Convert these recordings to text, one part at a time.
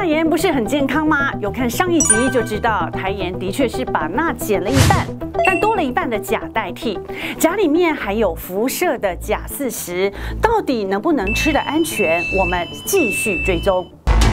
钠盐不是很健康吗？有看上一集就知道，台盐的确是把钠减了一半，但多了一半的钾代替。钾里面还有辐射的钾40，到底能不能吃得安全？我们继续追踪。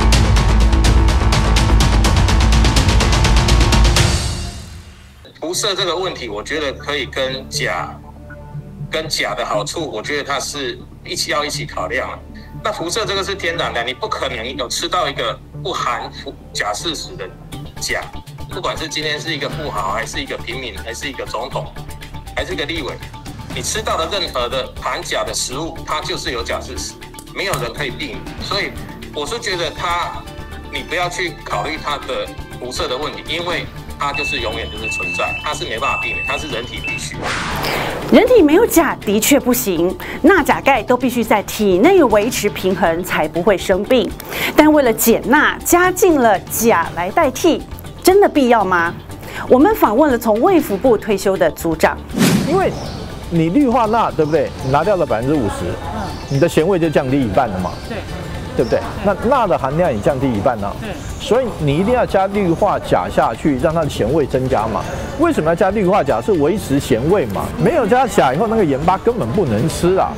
辐射这个问题，我觉得可以跟钾的好处，我觉得它是一起考量。那辐射这个是天然的，你不可能有吃到一个不含钾40的钾，不管是今天是一个富豪，还是一个平民，还是一个总统，还是一个立委，你吃到的任何的含钾的食物，它就是有钾40，没有人可以避免。所以我是觉得你不要去考虑它的辐射的问题，因为 它就是永远就是存在，它是没办法避免，它是人体必须。 人体没有钾的确不行，钠、钾、钙都必须在体内维持平衡，才不会生病。但为了减钠，加进了钾来代替，真的必要吗？我们访问了从卫福部退休的组长， 因为你氯化钠对不对？你拿掉了50%，你的咸味就降低一半了嘛。对。 对不对？那钠的含量也降低一半呢。对，所以你一定要加氯化钾下去，让它的咸味增加嘛。为什么要加氯化钾？是维持咸味嘛。没有加钾以后，那个盐巴根本不能吃啊。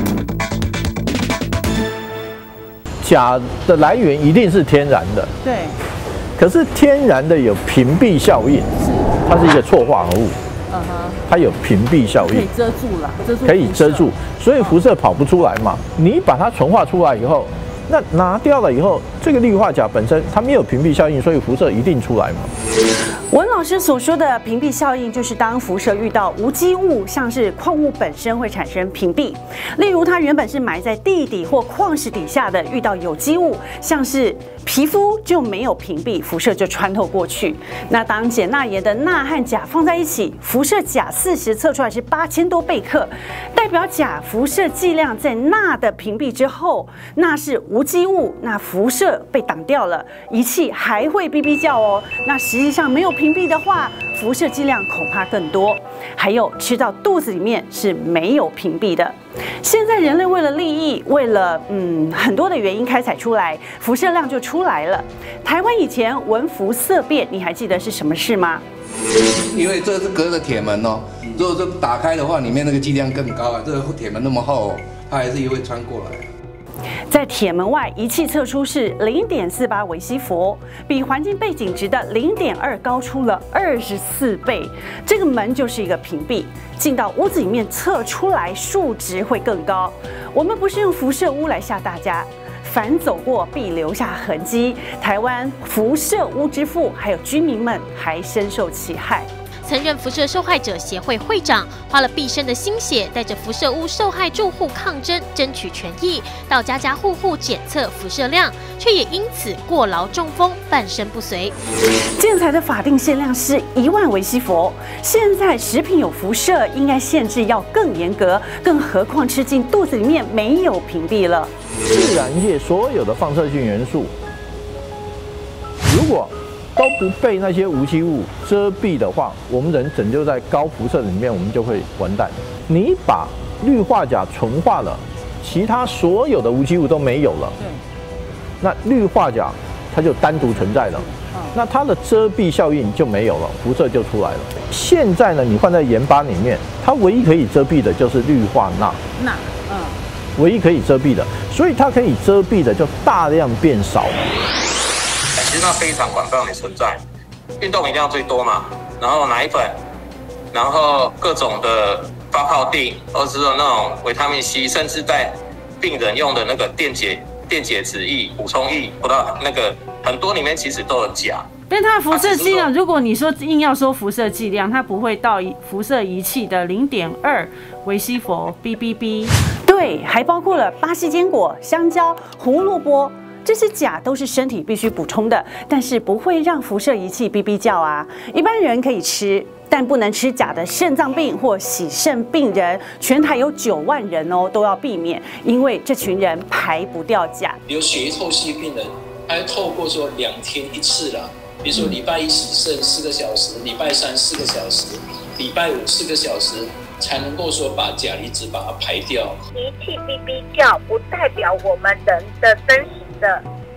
钾的来源一定是天然的。对。可是天然的有屏蔽效应，它是一个错化合物。它有屏蔽效应，可以遮住了，可以遮住，所以辐射跑不出来嘛。你把它纯化出来以后。 那拿掉了以后，这个氯化钾本身它没有屏蔽效应，所以辐射一定出来嘛。 文老师所说的屏蔽效应，就是当辐射遇到无机物，像是矿物本身会产生屏蔽。例如，它原本是埋在地底或矿石底下的，遇到有机物，像是皮肤就没有屏蔽，辐射就穿透过去。那当碱钠盐的钠和钾放在一起，辐射钾40测出来是8000多贝克，代表钾辐射剂量在钠的屏蔽之后，钠是无机物，那辐射被挡掉了，仪器还会哔哔叫哦。那实际上没有屏蔽的话，辐射剂量恐怕更多。还有吃到肚子里面是没有屏蔽的。现在人类为了利益，为了很多的原因开采出来，辐射量就出来了。台湾以前闻辐色变，你还记得是什么事吗？ 因为这是隔着铁门哦，如果这打开的话，里面那个剂量更高啊。这个铁门那么厚哦，它还是会穿过来。 在铁门外，仪器测出是0.48微西弗，比环境背景值的0.2高出了24倍。这个门就是一个屏蔽，进到屋子里面测出来数值会更高。我们不是用辐射屋来吓大家，凡走过必留下痕迹。台湾辐射屋之父还有居民们还深受其害。 曾任辐射受害者协会会长，花了毕生的心血，带着辐射屋受害住户抗争，争取权益，到家家户户检测辐射量，却也因此过劳中风，半身不遂。 建材的法定限量是1万微西弗，现在食品有辐射，应该限制要更严格，更何况吃进肚子里面没有屏蔽了。 自然界所有的放射性元素，如果 都不被那些无机物遮蔽的话，我们人拯救在高辐射里面，我们就会完蛋。你把氯化钾纯化了，其他所有的无机物都没有了。那氯化钾它就单独存在了，那它的遮蔽效应就没有了，辐射就出来了。现在呢，你放在盐巴里面，它唯一可以遮蔽的就是氯化钠。唯一可以遮蔽的，所以它可以遮蔽的就大量变少了。 其实它非常广泛的存在，运动饮料最多嘛，然后奶粉，然后各种的发泡锭，或者是说那种维他命 C， 甚至在病人用的那个电解质液、补充液，不到那个很多里面其实都有钾。 但它的辐射剂量，如果你说硬要说辐射剂量，它不会到辐射仪器的0.2微西弗 BBB。 对，还包括了巴西坚果、香蕉、胡萝卜。 这些钾都是身体必须补充的，但是不会让辐射仪器哔哔叫啊。一般人可以吃，但不能吃钾的肾脏病或洗肾病人，全台有9万人哦，都要避免，因为这群人排不掉钾。 有血液透析病人，他透过说2天1次啦，比如说礼拜1洗肾4个小时，礼拜34个小时，礼拜54个小时。 才能够说把钾离子把它排掉。 仪器哔哔叫，不代表我们人的真实的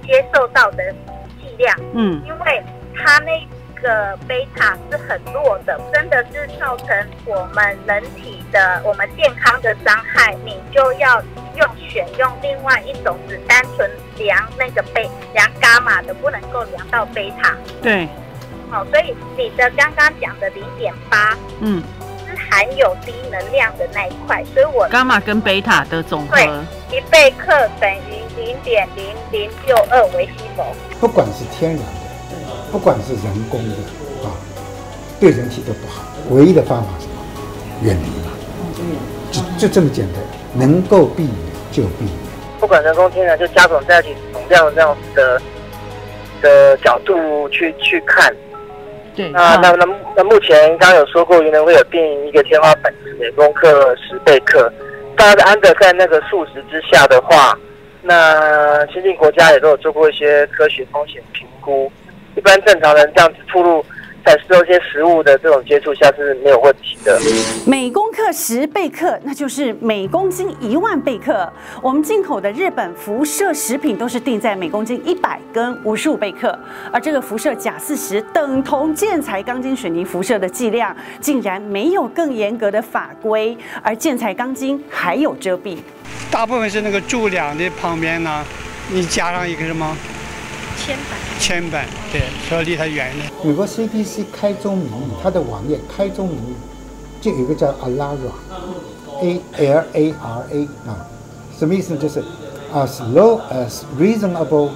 接受到的剂量，因为它那个贝塔是很弱的，真的是造成我们人体的我们健康的伤害，你就要选用另外一种只单纯量那个量伽马的，不能够量到贝塔。 对。 所以你的刚刚讲的0.8，是含有低能量的那一块，所以我伽马跟贝塔的总和， 对，1贝克等于0.0062微西弗。 不管是天然的，不管是人工的对人体都不好。唯一的方法是什么？远离嘛，就这么简单，能够避免就避免。 不管人工天然，就加总在一起总量这样子的角度去看。 对， 那目前刚刚有说过，原能会有定一个天花板是每公克10贝克。大家安得在那个数值之下的话，那先进国家也都有做过一些科学风险评估。一般正常人这样子暴露在吃这些食物的这种接触下是没有问题的。 每公克10贝克，那就是每公斤1万贝克。我们进口的日本辐射食品都是定在每公斤100跟55贝克，而这个辐射钾40等同建材、钢筋、水泥辐射的剂量，竟然没有更严格的法规，而建材、钢筋还有遮蔽。 大部分是那个柱梁的旁边呢，你加上一个什么？铅板，对，所以离它远一点。 美国 CDC 开宗明义，它的网页开宗明义就有一个叫 ALARA， 什么意思呢？就是 as low as reasonable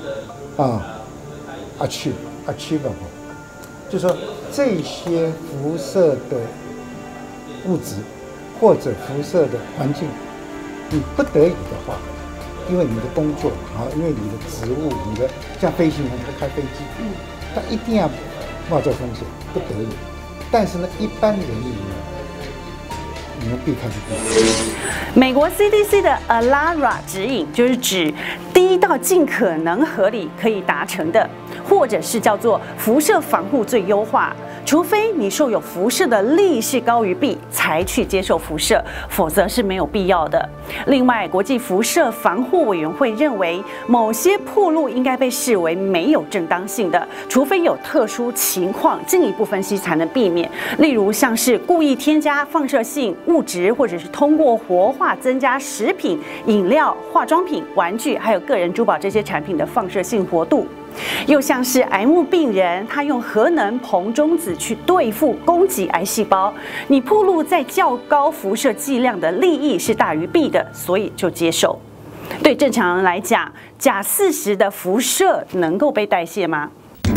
achievable， 就说这些辐射的物质或者辐射的环境，你不得已的话。因为你的工作因为你的职务，你的像飞行员他开飞机，他一定要冒这风险，不得已。但是呢，一般人你们避开就避开。 美国 CDC 的 ALARA 指引就是指低到尽可能合理可以达成的，或者是叫做辐射防护最优化。除非你受有辐射的力是高于弊，才去接受辐射，否则是没有必要的。另外，国际辐射防护委员会认为，某些暴露应该被视为没有正当性的，除非有特殊情况，进一步分析才能避免。例如，像是故意添加放射性物质，或者是通过活化增加食品、饮料、化妆品、玩具，还有个人珠宝这些产品的放射性活度。又像是癌末病人，他用核能硼中子去对付攻击癌细胞，你暴露在较高辐射剂量的利益是大于弊的，所以就接受。对正常人来讲，钾40的辐射能够被代谢吗？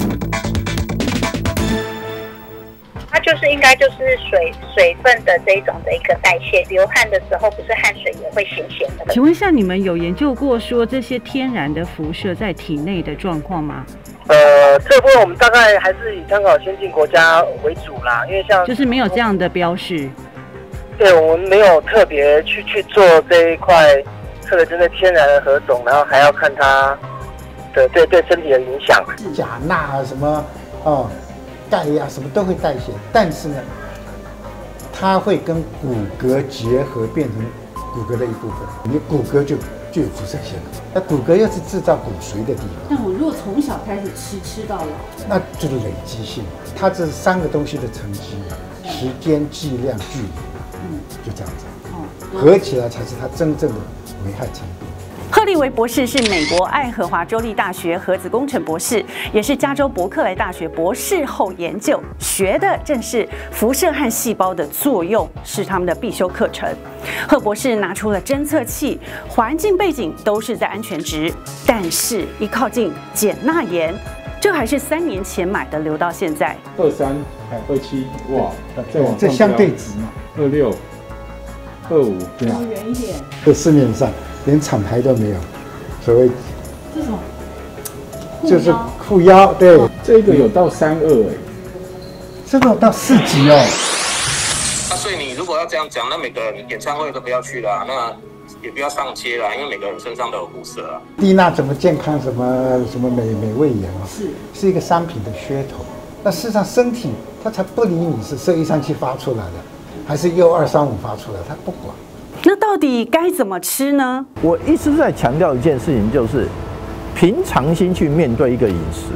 它就是应该就是水分的这一种的一个代谢，流汗的时候不是汗水也会咸咸的。 请问一下，你们有研究过说这些天然的辐射在体内的状况吗？ 这部分我们大概还是以参考先进国家为主啦，因为像就是没有这样的标示。 对，我们没有特别去做这一块，特别针对天然的何种，然后还要看它的对身体的影响。 钾、钠什么钙呀，什么都会代谢，但是呢，它会跟骨骼结合，变成骨骼的一部分。你骨骼就有辐射线了。那骨骼又是制造骨髓的地方。 但我如果从小开始吃到老， 那就是累积性。它这3个东西的乘积，时间、剂量、距离，就这样子。合起来才是它真正的危害程度。 赫利维博士是美国爱荷华州立大学核子工程博士，也是加州伯克莱大学博士后研究，学的正是辐射和细胞的作用，是他们的必修课程。贺博士拿出了侦测器，环境背景都是在安全值，但是一靠近碱钠盐，这还是3年前买的，留到现在。 23、27，哇，再往上这相对值嘛 ，26、25，这样。 远一点。 这市面上连厂牌都没有，所谓这什么？ 就是护腰，对， 这个有到32 这个到4级哦。 所以你如果要这样讲，那每个演唱会都不要去了，那也不要上街了，因为每个人身上都有辐射啊。 低钠怎么健康，什么美味盐啊，是一个商品的噱头。那事实上身体它才不理你是射137发出来的，还是U235发出来，它不管。 那到底该怎么吃呢？ 我一直在强调一件事情，就是平常心去面对一个饮食。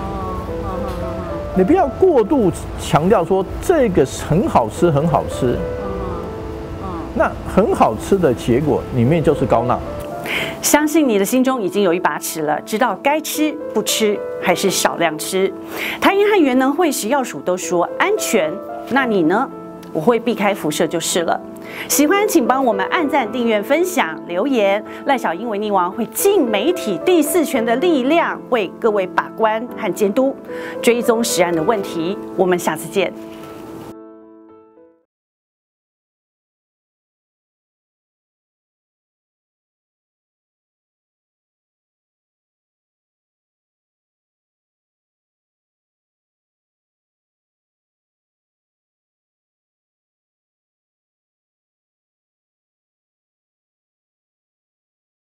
你不要过度强调说这个很好吃，很好吃。那很好吃的结果里面就是高钠。 相信你的心中已经有一把尺了，知道该吃不吃还是少量吃。台银和元能会食药署都说安全，那你呢？我会避开辐射就是了。喜欢请帮我们按赞、订阅、分享、留言。赖小英维尼王会尽媒体第4权的力量，为各位把关和监督，追踪食安的问题。我们下次见。